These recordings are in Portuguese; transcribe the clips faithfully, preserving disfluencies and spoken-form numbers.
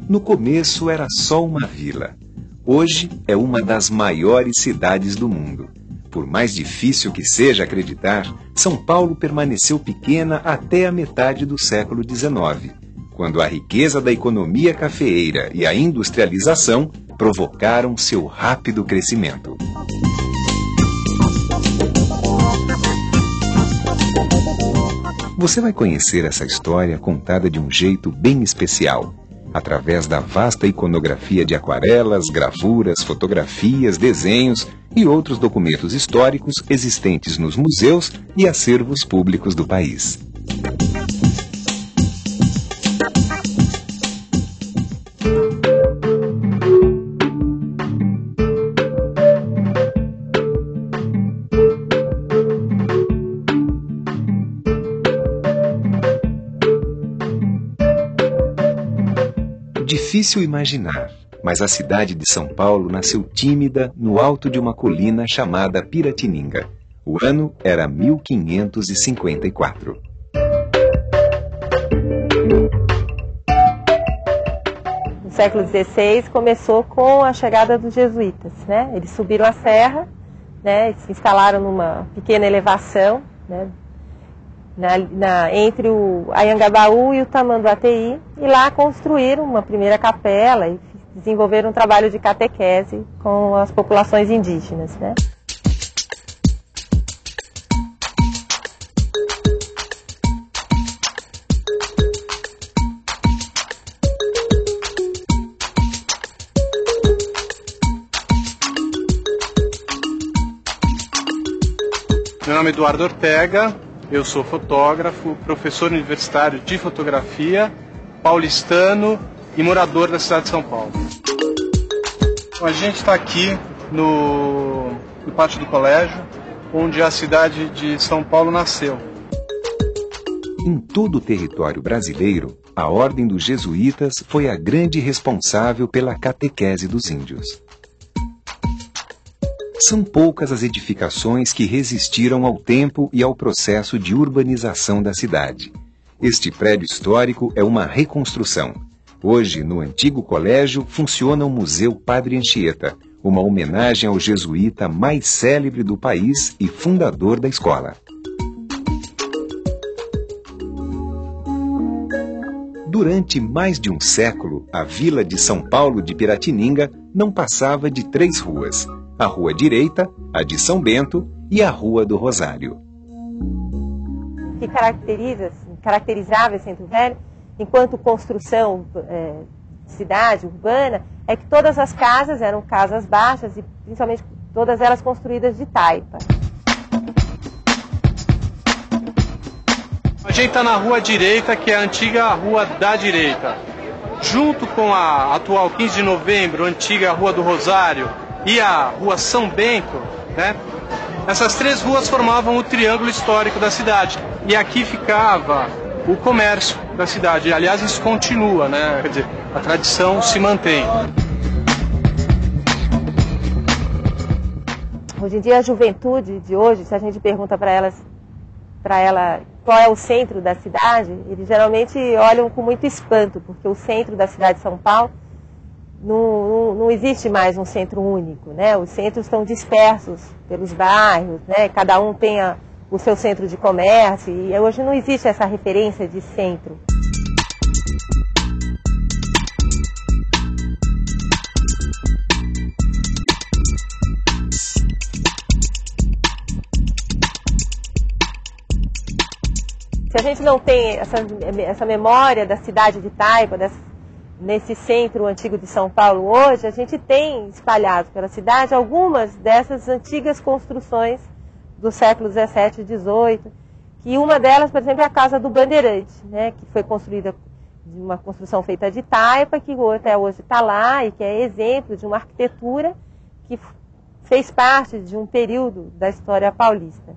No começo era só uma vila. Hoje é uma das maiores cidades do mundo. Por mais difícil que seja acreditar, São Paulo permaneceu pequena até a metade do século dezenove, quando a riqueza da economia cafeeira e a industrialização provocaram seu rápido crescimento. Você vai conhecer essa história contada de um jeito bem especial, através da vasta iconografia de aquarelas, gravuras, fotografias, desenhos e outros documentos históricos existentes nos museus e acervos públicos do país. Difícil imaginar, mas a cidade de São Paulo nasceu tímida no alto de uma colina chamada Piratininga. O ano era mil quinhentos e cinquenta e quatro. No século dezesseis começou com a chegada dos jesuítas, né? Eles subiram a serra, né? Se instalaram numa pequena elevação, né? Na, na, entre o Anhangabaú e o Tamanduateí, e lá construíram uma primeira capela e desenvolveram um trabalho de catequese com as populações indígenas, né? Meu nome é Eduardo Ortega. Eu sou fotógrafo, professor universitário de fotografia, paulistano e morador da cidade de São Paulo. A gente está aqui no, no pátio do colégio, onde a cidade de São Paulo nasceu. Em todo o território brasileiro, a Ordem dos Jesuítas foi a grande responsável pela catequese dos índios. São poucas as edificações que resistiram ao tempo e ao processo de urbanização da cidade. Este prédio histórico é uma reconstrução. Hoje, no antigo colégio, funciona o Museu Padre Anchieta, uma homenagem ao jesuíta mais célebre do país e fundador da escola. Durante mais de um século, a vila de São Paulo de Piratininga não passava de três ruas: a Rua Direita, a de São Bento e a Rua do Rosário. O que caracteriza, caracterizava esse Centro Velho, enquanto construção é, cidade urbana, é que todas as casas eram casas baixas e principalmente todas elas construídas de taipa. A gente está na Rua Direita, que é a antiga Rua da Direita. Junto com a atual quinze de novembro, antiga Rua do Rosário, e a Rua São Bento, né? Essas três ruas formavam o triângulo histórico da cidade. E aqui ficava o comércio da cidade. Aliás, isso continua, né? Quer dizer, a tradição se mantém. Hoje em dia, a juventude de hoje, se a gente pergunta para elas, para ela qual é o centro da cidade, eles geralmente olham com muito espanto, porque o centro da cidade de São Paulo Não, não, não existe mais um centro único, né? Os centros estão dispersos pelos bairros, né? Cada um tem a, o seu centro de comércio e hoje não existe essa referência de centro. Se a gente não tem essa, essa memória da cidade de Taipa, dessa, nesse centro antigo de São Paulo hoje, a gente tem espalhado pela cidade algumas dessas antigas construções do século dezessete e dezoito, que uma delas, por exemplo, é a Casa do Bandeirante, né, que foi construída de uma construção feita de taipa, que até hoje está lá e que é exemplo de uma arquitetura que fez parte de um período da história paulista.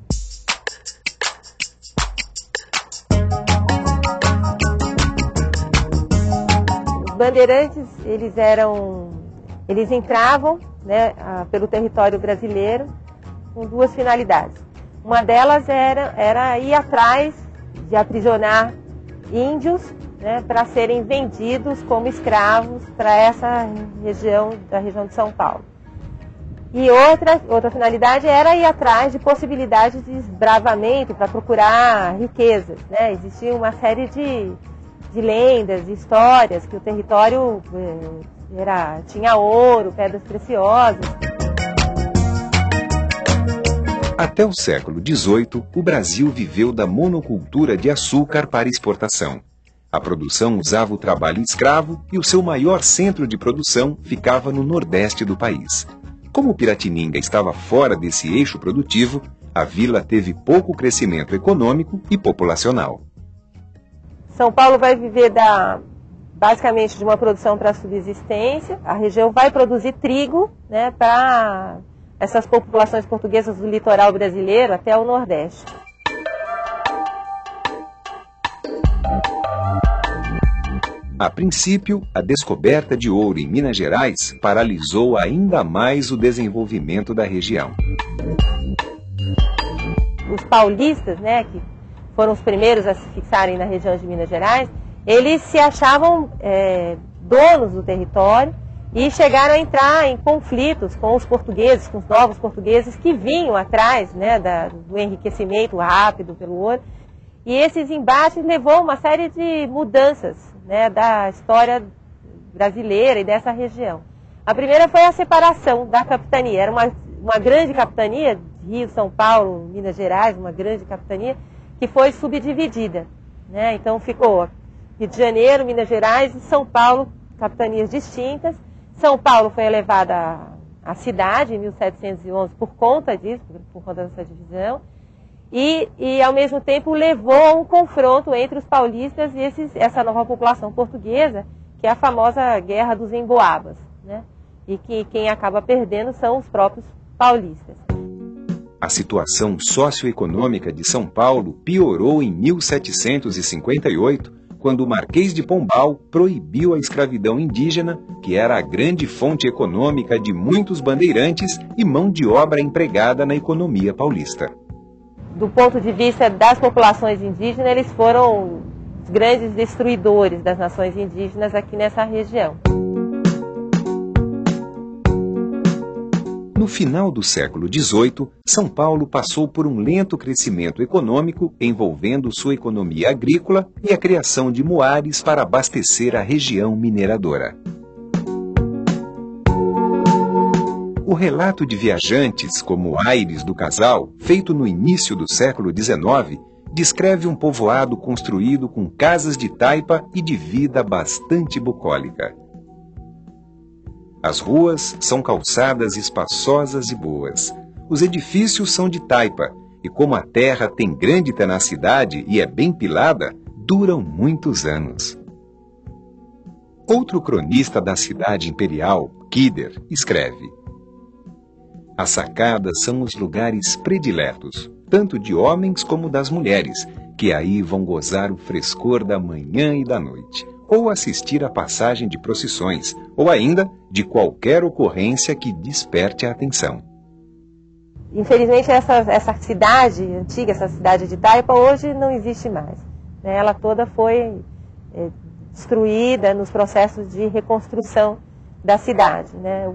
Bandeirantes, eles eram, eles entravam, né, pelo território brasileiro com duas finalidades. Uma delas era, era ir atrás de aprisionar índios né, para serem vendidos como escravos para essa região, da região de São Paulo. E outra, outra finalidade era ir atrás de possibilidades de desbravamento para procurar riquezas, né? Existia uma série de, de lendas, de histórias, que o território era, tinha ouro, pedras preciosas. Até o século dezoito, o Brasil viveu da monocultura de açúcar para exportação. A produção usava o trabalho escravo e o seu maior centro de produção ficava no nordeste do país. Como Piratininga estava fora desse eixo produtivo, a vila teve pouco crescimento econômico e populacional. São Paulo vai viver da, basicamente de uma produção para subsistência. A região vai produzir trigo, né, para essas populações portuguesas do litoral brasileiro até o Nordeste. A princípio, a descoberta de ouro em Minas Gerais paralisou ainda mais o desenvolvimento da região. Os paulistas, né, que foram os primeiros a se fixarem na região de Minas Gerais, eles se achavam é, donos do território e chegaram a entrar em conflitos com os portugueses, com os novos portugueses que vinham atrás, né, da, do enriquecimento rápido pelo ouro. E esses embates levou a uma série de mudanças, né, da história brasileira e dessa região. A primeira foi a separação da capitania. Era uma, uma grande capitania, Rio, São Paulo, Minas Gerais, uma grande capitania, que foi subdividida, né? Então ficou Rio de Janeiro, Minas Gerais e São Paulo, capitanias distintas. São Paulo foi elevada à, à cidade em mil setecentos e onze por conta disso, por, por conta dessa divisão. E, e, ao mesmo tempo, levou a um confronto entre os paulistas e esses, essa nova população portuguesa, que é a famosa Guerra dos Emboabas, né? E que quem acaba perdendo são os próprios paulistas. A situação socioeconômica de São Paulo piorou em mil setecentos e cinquenta e oito, quando o Marquês de Pombal proibiu a escravidão indígena, que era a grande fonte econômica de muitos bandeirantes e mão de obra empregada na economia paulista. Do ponto de vista das populações indígenas, eles foram os grandes destruidores das nações indígenas aqui nessa região. No final do século dezoito, São Paulo passou por um lento crescimento econômico envolvendo sua economia agrícola e a criação de muares para abastecer a região mineradora. O relato de viajantes, como Aires do Casal, feito no início do século dezenove, descreve um povoado construído com casas de taipa e de vida bastante bucólica. As ruas são calçadas espaçosas e boas. Os edifícios são de taipa, e como a terra tem grande tenacidade e é bem pilada, duram muitos anos. Outro cronista da cidade imperial, Kider, escreve: as sacadas são os lugares prediletos, tanto de homens como das mulheres, que aí vão gozar o frescor da manhã e da noite, ou assistir à passagem de procissões, ou ainda de qualquer ocorrência que desperte a atenção. Infelizmente, essa, essa cidade antiga, essa cidade de Taipa, hoje não existe mais, né? Ela toda foi é, destruída nos processos de reconstrução da cidade, né?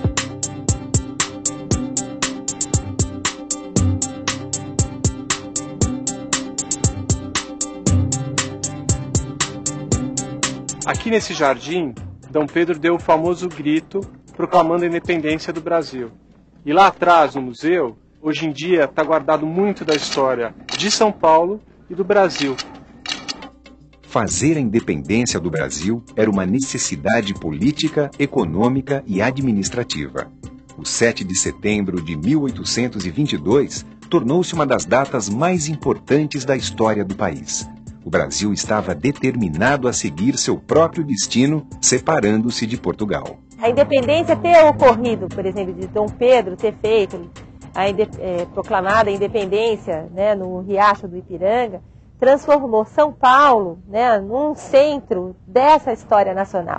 Aqui nesse jardim, Dom Pedro deu o famoso grito proclamando a independência do Brasil. E lá atrás, no museu, hoje em dia está guardado muito da história de São Paulo e do Brasil. Fazer a independência do Brasil era uma necessidade política, econômica e administrativa. O sete de setembro de mil oitocentos e vinte e dois tornou-se uma das datas mais importantes da história do país. O Brasil estava determinado a seguir seu próprio destino, separando-se de Portugal. A independência ter ocorrido, por exemplo, de Dom Pedro ter feito, a é, proclamada a independência, né, no Riacho do Ipiranga, transformou São Paulo, né, num centro dessa história nacional.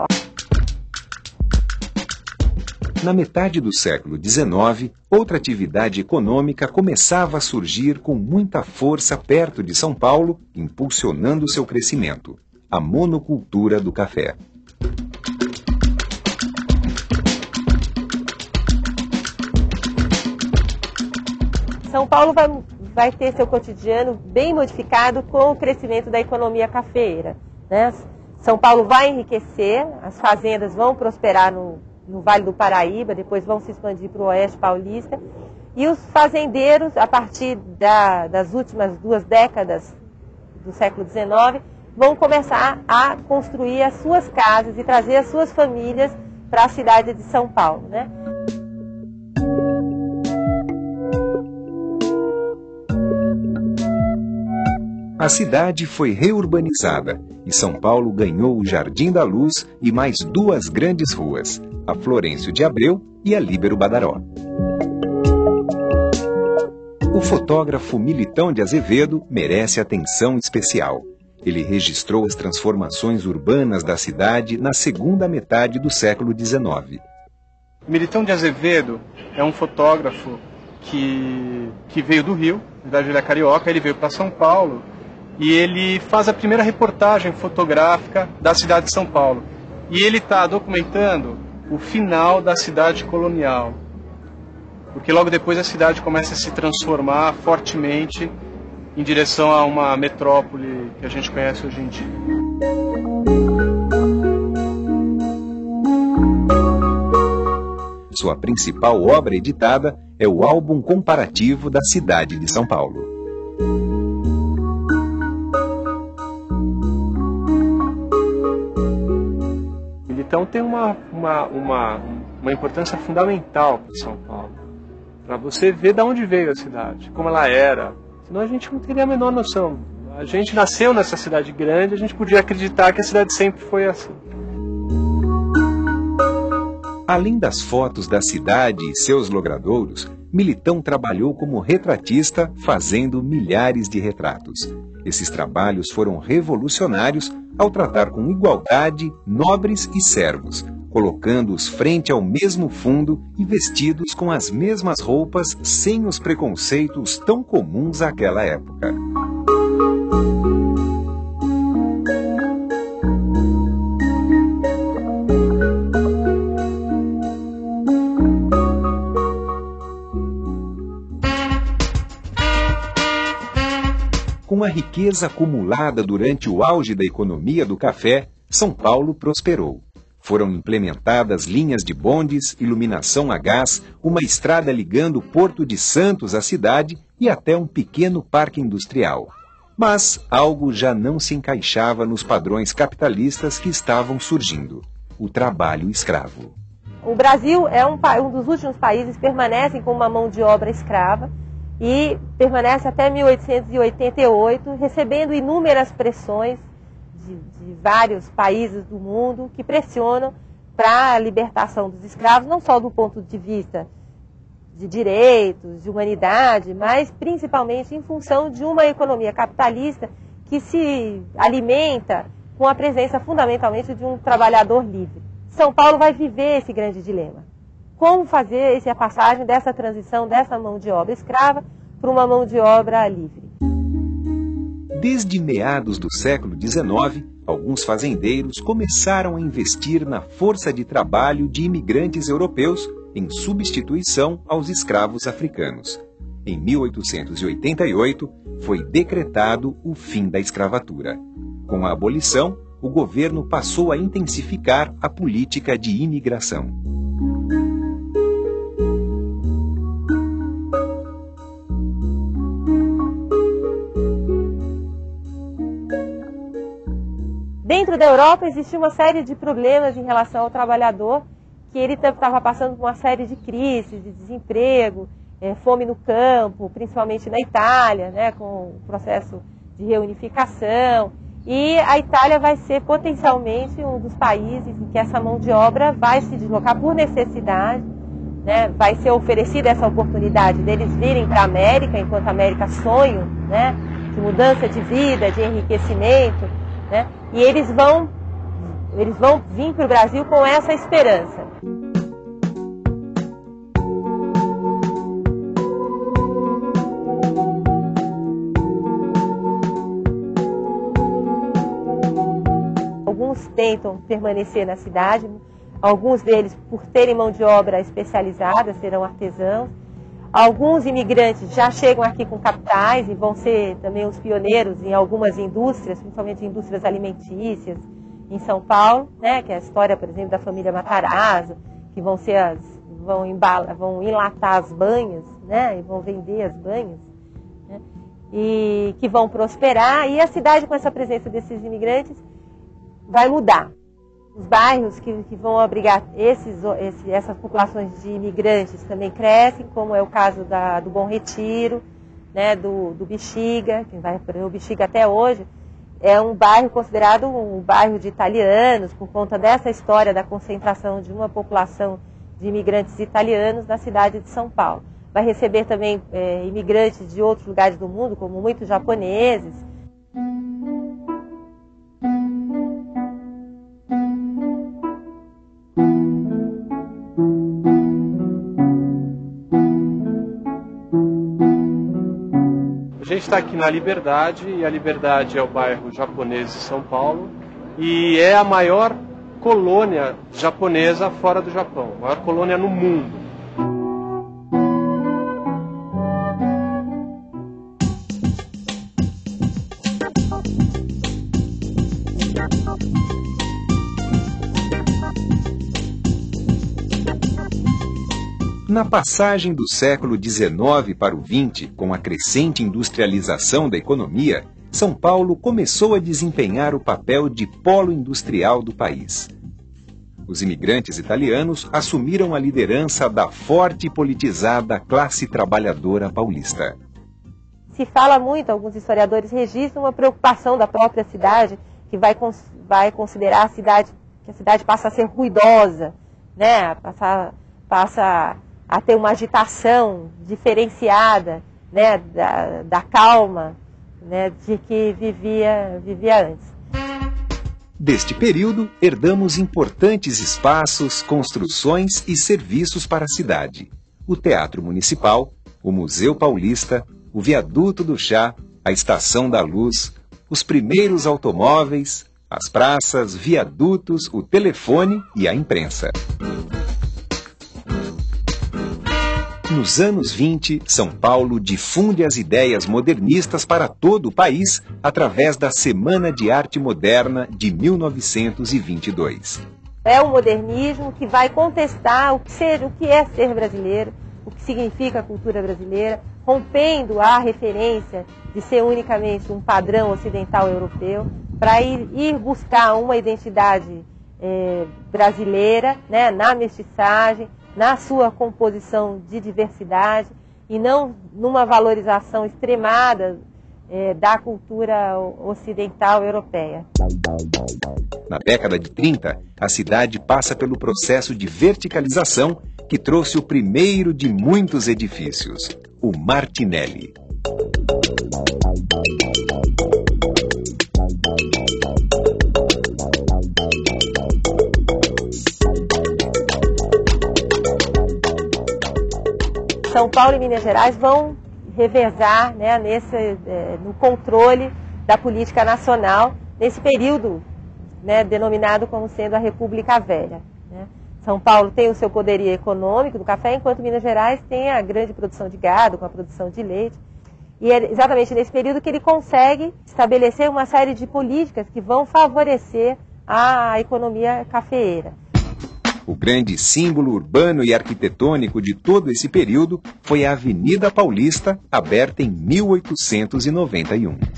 Na metade do século dezenove, outra atividade econômica começava a surgir com muita força perto de São Paulo, impulsionando seu crescimento: a monocultura do café. São Paulo vai, vai ter seu cotidiano bem modificado com o crescimento da economia cafeeira, né? São Paulo vai enriquecer, as fazendas vão prosperar no, no Vale do Paraíba, depois vão se expandir para o Oeste Paulista, e os fazendeiros, a partir da, das últimas duas décadas do século dezenove, vão começar a construir as suas casas e trazer as suas famílias para a cidade de São Paulo, né? A cidade foi reurbanizada e São Paulo ganhou o Jardim da Luz e mais duas grandes ruas, a Florencio de Abreu e a Líbero Badaró. O fotógrafo Militão de Azevedo merece atenção especial. Ele registrou as transformações urbanas da cidade na segunda metade do século dezenove. Militão de Azevedo é um fotógrafo que, que veio do Rio, na verdade ele é carioca, ele veio para São Paulo e ele faz a primeira reportagem fotográfica da cidade de São Paulo. E ele está documentando o final da cidade colonial, porque logo depois a cidade começa a se transformar fortemente em direção a uma metrópole que a gente conhece hoje em dia. Sua principal obra editada é o álbum comparativo da cidade de São Paulo. Então tem uma, uma, uma, uma importância fundamental para São Paulo, para você ver de onde veio a cidade, como ela era, senão a gente não teria a menor noção. A gente nasceu nessa cidade grande, a gente podia acreditar que a cidade sempre foi assim. Além das fotos da cidade e seus logradouros, Militão trabalhou como retratista, fazendo milhares de retratos. Esses trabalhos foram revolucionários ao tratar com igualdade nobres e servos, colocando-os frente ao mesmo fundo e vestidos com as mesmas roupas sem os preconceitos tão comuns àquela época. Com a riqueza acumulada durante o auge da economia do café, São Paulo prosperou. Foram implementadas linhas de bondes, iluminação a gás, uma estrada ligando o Porto de Santos à cidade e até um pequeno parque industrial. Mas algo já não se encaixava nos padrões capitalistas que estavam surgindo: o trabalho escravo. O Brasil é um, um dos últimos países que permanecem com uma mão de obra escrava e permanece até mil oitocentos e oitenta e oito, recebendo inúmeras pressões de, de vários países do mundo que pressionam para a libertação dos escravos, não só do ponto de vista de direitos, de humanidade, mas principalmente em função de uma economia capitalista que se alimenta com a presença fundamentalmente de um trabalhador livre. São Paulo vai viver esse grande dilema. Como fazer essa passagem dessa transição dessa mão de obra escrava para uma mão de obra livre? Desde meados do século dezenove, alguns fazendeiros começaram a investir na força de trabalho de imigrantes europeus em substituição aos escravos africanos. Em mil oitocentos e oitenta e oito, foi decretado o fim da escravatura. Com a abolição, o governo passou a intensificar a política de imigração. Dentro da Europa existe uma série de problemas em relação ao trabalhador, que ele estava passando por uma série de crises, de desemprego, é, fome no campo, principalmente na Itália, né, com o processo de reunificação. E a Itália vai ser potencialmente um dos países em que essa mão de obra vai se deslocar por necessidade, né, vai ser oferecida essa oportunidade deles virem para a América, enquanto a América sonham, né, de mudança de vida, de enriquecimento, né, e eles vão, eles vão vir para o Brasil com essa esperança. alguns tentam permanecer na cidade, alguns deles, por terem mão de obra especializada, serão artesãos. Alguns imigrantes já chegam aqui com capitais e vão ser também os pioneiros em algumas indústrias, principalmente indústrias alimentícias em São Paulo, né, que é a história, por exemplo, da família Matarazzo, que vão ser as, vão, embala, vão enlatar as banhas, né, e vão vender as banhas, né, e que vão prosperar. E a cidade, com essa presença desses imigrantes, vai mudar. Os bairros que, que vão abrigar esses, esse, essas populações de imigrantes também crescem, como é o caso da, do Bom Retiro, né, do, do Bexiga, que vai para o Bexiga até hoje. É um bairro considerado um bairro de italianos, por conta dessa história da concentração de uma população de imigrantes italianos na cidade de São Paulo. Vai receber também é, imigrantes de outros lugares do mundo, como muitos japoneses. A gente está aqui na Liberdade, e a Liberdade é o bairro japonês de São Paulo, e é a maior colônia japonesa fora do Japão, a maior colônia no mundo. Na passagem do século dezenove para o vinte, com a crescente industrialização da economia, São Paulo começou a desempenhar o papel de polo industrial do país. Os imigrantes italianos assumiram a liderança da forte e politizada classe trabalhadora paulista. Se fala muito, alguns historiadores registram uma preocupação da própria cidade, que vai, vai considerar a cidade, que a cidade passa a ser ruidosa, né? passa, passa a ter uma agitação diferenciada, né, da, da calma, né, de que vivia, vivia antes. Deste período, herdamos importantes espaços, construções e serviços para a cidade. O Teatro Municipal, o Museu Paulista, o Viaduto do Chá, a Estação da Luz, os primeiros automóveis, as praças, viadutos, o telefone e a imprensa. Nos anos vinte, São Paulo difunde as ideias modernistas para todo o país através da Semana de Arte Moderna de mil novecentos e vinte e dois. É o modernismo que vai contestar o que, seja, o que é ser brasileiro, o que significa a cultura brasileira, rompendo a referência de ser unicamente um padrão ocidental europeu, para ir, ir buscar uma identidade é, brasileira, né, na mestiçagem, na sua composição de diversidade, e não numa valorização extremada é, da cultura ocidental europeia. Na década de trinta, a cidade passa pelo processo de verticalização que trouxe o primeiro de muitos edifícios, o Martinelli. São Paulo e Minas Gerais vão revezar, né, nesse, é, no controle da política nacional, nesse período, né, denominado como sendo a República Velha. Né? São Paulo tem o seu poderio econômico do café, enquanto Minas Gerais tem a grande produção de gado, com a produção de leite. E é exatamente nesse período que ele consegue estabelecer uma série de políticas que vão favorecer a economia cafeeira. O grande símbolo urbano e arquitetônico de todo esse período foi a Avenida Paulista, aberta em mil oitocentos e noventa e um.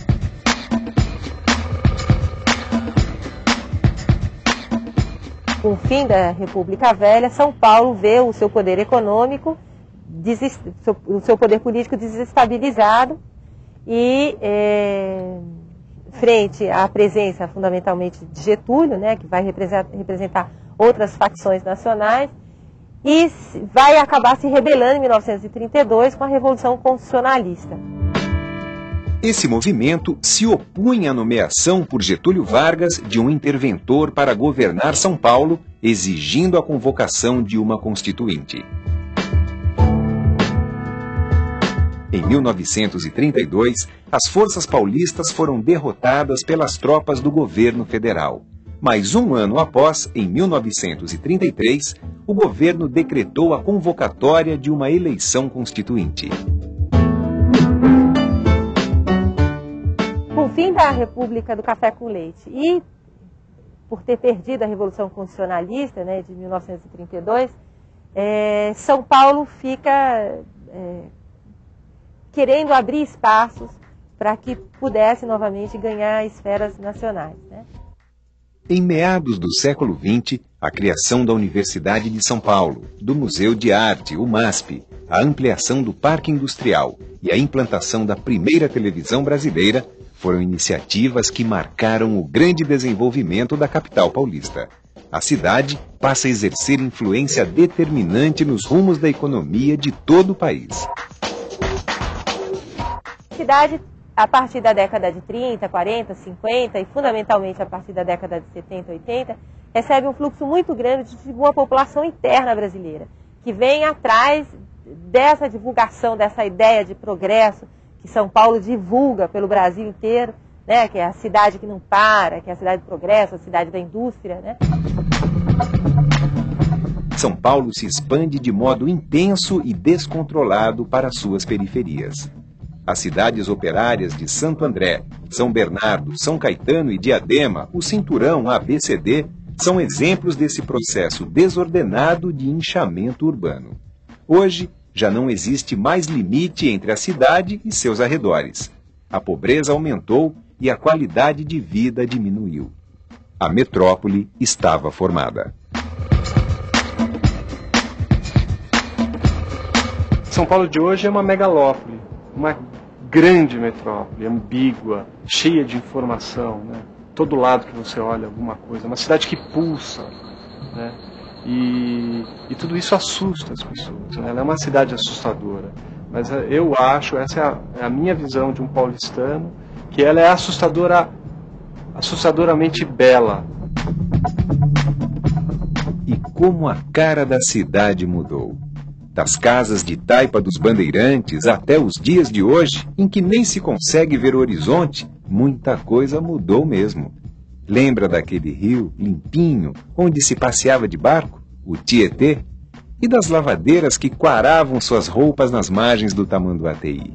Com o fim da República Velha, São Paulo vê o seu poder econômico, o seu poder político desestabilizado e, é, frente à presença fundamentalmente de Getúlio, né, que vai representar outras facções nacionais, e vai acabar se rebelando em mil novecentos e trinta e dois com a Revolução Constitucionalista. Esse movimento se opunha à nomeação por Getúlio Vargas de um interventor para governar São Paulo, exigindo a convocação de uma constituinte. Em mil novecentos e trinta e dois, as forças paulistas foram derrotadas pelas tropas do governo federal. Mas um ano após, em mil novecentos e trinta e três, o governo decretou a convocatória de uma eleição constituinte. Com o fim da República do Café com Leite e por ter perdido a Revolução Constitucionalista, né, de mil novecentos e trinta e dois, é, São Paulo fica é, querendo abrir espaços para que pudesse novamente ganhar esferas nacionais, né? Em meados do século vinte, a criação da Universidade de São Paulo, do Museu de Arte, o MASP, a ampliação do Parque Industrial e a implantação da primeira televisão brasileira foram iniciativas que marcaram o grande desenvolvimento da capital paulista. A cidade passa a exercer influência determinante nos rumos da economia de todo o país. A cidade, a partir da década de trinta, quarenta, cinquenta e fundamentalmente a partir da década de setenta, oitenta, recebe um fluxo muito grande de uma população interna brasileira, que vem atrás dessa divulgação, dessa ideia de progresso que São Paulo divulga pelo Brasil inteiro, né, que é a cidade que não para, que é a cidade do progresso, a cidade da indústria, né? São Paulo se expande de modo intenso e descontrolado para suas periferias. As cidades operárias de Santo André, São Bernardo, São Caetano e Diadema, o cinturão A B C D, são exemplos desse processo desordenado de inchamento urbano. Hoje, já não existe mais limite entre a cidade e seus arredores. A pobreza aumentou e a qualidade de vida diminuiu. A metrópole estava formada. São Paulo de hoje é uma megalópole, uma grande metrópole, ambígua, cheia de informação, né? Todo lado que você olha alguma coisa, uma cidade que pulsa, né? E, e tudo isso assusta as pessoas, né? Ela é uma cidade assustadora, mas eu acho, essa é a, é a minha visão de um paulistano, que ela é assustadora, assustadoramente bela. E como a cara da cidade mudou. Das casas de taipa dos bandeirantes até os dias de hoje, em que nem se consegue ver o horizonte, muita coisa mudou mesmo. Lembra daquele rio limpinho, onde se passeava de barco, o Tietê? E das lavadeiras que quaravam suas roupas nas margens do Tamanduateí?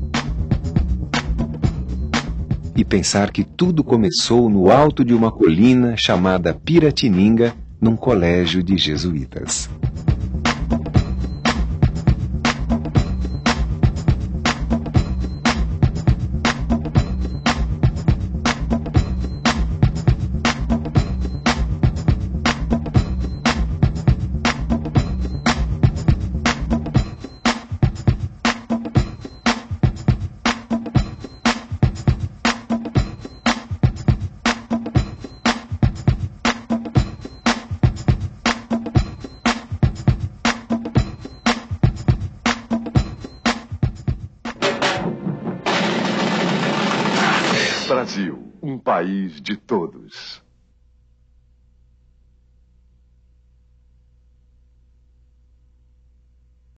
E pensar que tudo começou no alto de uma colina chamada Piratininga, num colégio de jesuítas. Brasil, um país de todos.